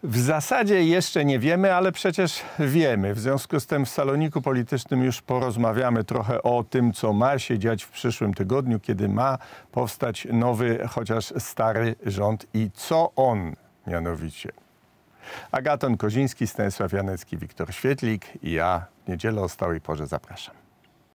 W zasadzie jeszcze nie wiemy, ale przecież wiemy. W związku z tym w saloniku politycznym już porozmawiamy trochę o tym, co ma się dziać w przyszłym tygodniu, kiedy ma powstać nowy, chociaż stary rząd i co on mianowicie. Agaton Koziński, Stanisław Janecki, Wiktor Świetlik i ja w niedzielę o stałej porze zapraszam.